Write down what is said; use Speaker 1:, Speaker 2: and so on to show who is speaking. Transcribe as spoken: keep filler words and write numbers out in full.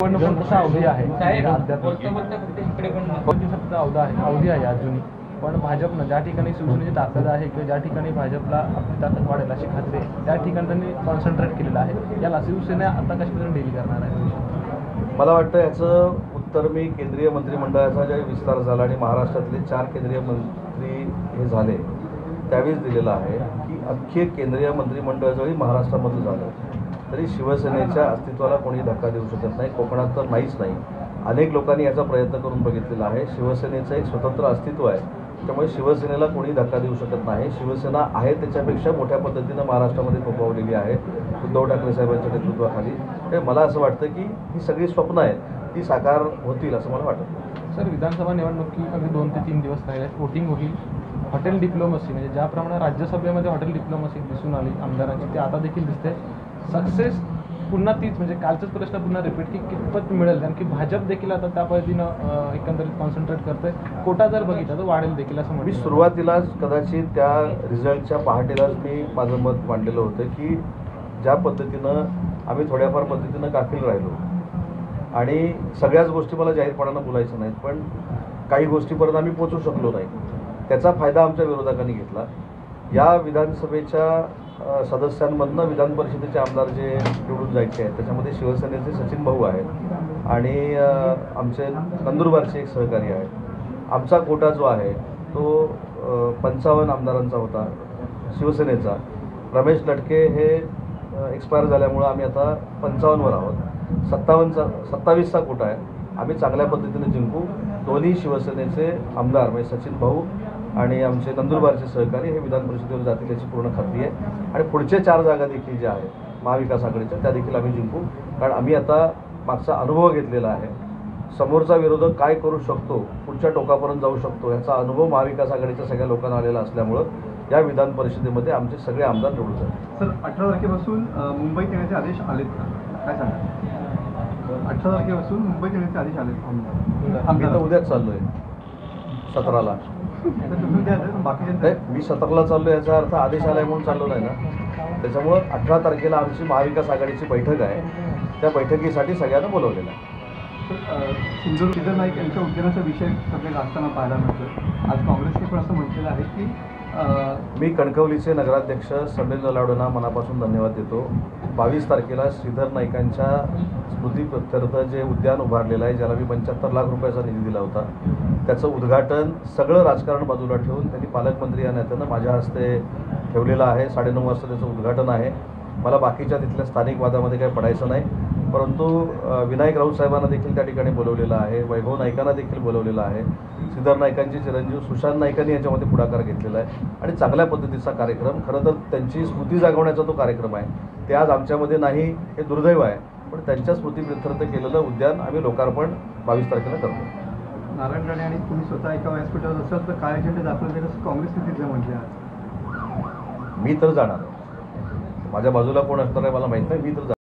Speaker 1: पण तसा अवधी आहे अवधी आहे अवधी आहे अजूनही, पण भाजपनं ज्या ठिकाणी शिवसेनेची ताकद आहे किंवा ज्या ठिकाणी भाजपला आपली ताकद वाढेल अशी खात्री आहे त्या ठिकाणी त्यांनी कॉन्सन्ट्रेट केलेलं आहे. याला शिवसेना आता कशापर्यंत डील करणार आहे?
Speaker 2: मला वाटतं याचं उत्तर मी केंद्रीय मंत्रिमंडळाचा ज्या विस्तार झाला आणि महाराष्ट्रातले चार केंद्रीय मंत्री हे झाले त्यावेळेस दिलेलं आहे की अख्खे केंद्रीय मंत्रिमंडळ जरी महाराष्ट्रामधलं झालं तरी शिवसेनेच्या अस्तित्वाला कोणी धक्का देऊ शकत नाही. कोकणात तर नाहीच नाही. अनेक लोकांनी याचा प्रयत्न करून बघितलेला आहे. शिवसेनेचं एक स्वतंत्र अस्तित्व आहे, त्यामुळे शिवसेनेला कोणी धक्का देऊ शकत नाही. शिवसेना आहे त्याच्यापेक्षा मोठ्या पद्धतीनं महाराष्ट्रामध्ये फोफावलेली आहे उद्धव ठाकरे साहेबांच्या नेतृत्वाखाली. मला असं वाटतं की ही सगळी स्वप्न आहेत ती साकार होतील असं मला वाटतं.
Speaker 1: सर, विधानसभा निवडणुकी अगदी दोन ते तीन दिवस राहिले, वोटिंग होईल. हॉटेल डिप्लोमसी म्हणजे ज्याप्रमाणे राज्यसभेमध्ये हॉटेल डिप्लोमसी दिसून आली आमदारांची, ते आता देखील दिसते. सक्सेस पुन्हा तीच म्हणजे कालचाच प्रश्न पुन्हा रिपीट की कितपत मिळेल, कारण की भाजप देखील आता त्या पद्धतीनं एकंदरीत कॉन्सन्ट्रेट करते. कोटा जर बघितला तर वाढेल देखील असं म्हणून
Speaker 2: मी सुरुवातीलाच कदाचित त्या रिझल्टच्या पहाटेलाच मी माझं मत मांडलेलं होतं की ज्या पद्धतीनं आम्ही थोड्याफार पद्धतीनं गाफील राहिलो आणि सगळ्याच गोष्टी मला जाहीरपणानं बोलायचं नाहीत, पण काही गोष्टीपर्यंत आम्ही पोचू शकलो नाही, त्याचा फायदा आमच्या विरोधकांनी घेतला. या विधानसभेच्या सदस्यांमधनं विधान परिषदेचे आमदार जे निवडून जायचे आहेत त्याच्यामध्ये शिवसेनेचे सचिन भाऊ आहेत आणि आमचे नंदुरबारचे एक सहकारी आहेत. आमचा कोटा जो आहे तो पंचावन्न आमदारांचा होता शिवसेनेचा. रमेश लटके हे एक्सपायर झाल्यामुळं आम्ही आता पंचावन्नवर आहोत. सत्तावन्नचा सत्तावीसचा कोटा आहे. आम्ही चांगल्या पद्धतीने जिंकू. दोन्ही शिवसेनेचे आमदार म्हणजे सचिन भाऊ आणि आमचे नंदुरबारचे सहकारी हे विधान परिषदेवर जातील याची पूर्ण खात्री आहे. आणि पुढचे चार जागा देखील ज्या आहेत महाविकास आघाडीच्या त्या देखील आम्ही जिंकू, कारण आम्ही आता मागचा अनुभव घेतलेला आहे. समोरचा विरोधक काय करू शकतो, पुढच्या टोकापर्यंत जाऊ शकतो याचा अनुभव महाविकास आघाडीच्या सगळ्या लोकांना आलेला असल्यामुळं या विधान परिषदेमध्ये आमचे सगळे आमदार निवडून जातात.
Speaker 3: सर, अठरा तारखेपासून मुंबईत येण्याचे आदेश आलेत का, काय सांगा? अठरा तारखेपासून मुंबईत येण्याचे आदेश आलेत.
Speaker 2: आम्ही तर उद्याच चाललो आहे सतराला.
Speaker 3: बाकीचे
Speaker 2: मी सतराला चाललो याचा अर्थ आदेश आलाय म्हणून चाललो नाही ना. त्याच्यामुळं अठरा तारखेला आमची महाविकास आघाडीची बैठक आहे, त्या बैठकीसाठी सगळ्यांना बोलवलेलं आहे.
Speaker 3: सिंधू श्रीधर नाईक यांच्या उद्यानाचा विषय सगळे असताना पाहायला मिळतो. आज काँग्रेसने पण असं म्हटलेलं आहे की
Speaker 2: मी कणकवलीचे नगराध्यक्ष समीर नलावडेंना मनापासून धन्यवाद देतो. बावीस तारखेला श्रीधर नाईकांच्या स्मृतीप्रित्यर्थ जे उद्यान उभारलेलं आहे, ज्याला मी पंच्याहत्तर लाख रुपयाचा निधी दिला होता, त्याचं उद्घाटन सगळं राजकारण बाजूला ठेवून त्यांनी पालकमंत्री या नेत्यानं माझ्या हस्ते ठेवलेलं आहे. साडेनऊ वाजता त्याचं उद्घाटन आहे. मला बाकीच्या तिथल्या स्थानिक वादामध्ये काही पडायचं नाही, परंतु विनायक राऊत साहेबांना देखील त्या ठिकाणी बोलवलेलं आहे. वैभव नाईकांना देखील बोलवलेलं आहे. श्रीधर नाईकांचे चिरंजीव सुशांत नाईकांनी याच्यामध्ये पुढाकार घेतलेला आहे आणि चांगल्या पद्धतीचा कार्यक्रम. खरं तर त्यांची स्मृती जागवण्याचा तो कार्यक्रम आहे. ते आज आमच्यामध्ये नाही हे दुर्दैव आहे, पण त्यांच्या स्मृतीप्रित्यर्थ केलेलं उद्यान आम्ही लोकार्पण बावीस तारखेला करतो.
Speaker 3: नारायण राणे आणि तुम्ही स्वतः एका व्यासपीठावर असाल तर काय एजंडे दाखवले जाईल असं काँग्रेसने तिथलं म्हटलं आहे.
Speaker 2: मी तर जाणार आहे. माझ्या बाजूला कोण असणार आहे मला माहीत नाही. मी तर